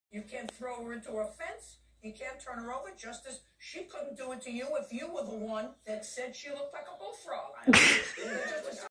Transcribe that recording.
You can't throw her into a fence. You can't turn her over, just as she couldn't do it to you if you were the one that said she looked like a bullfrog.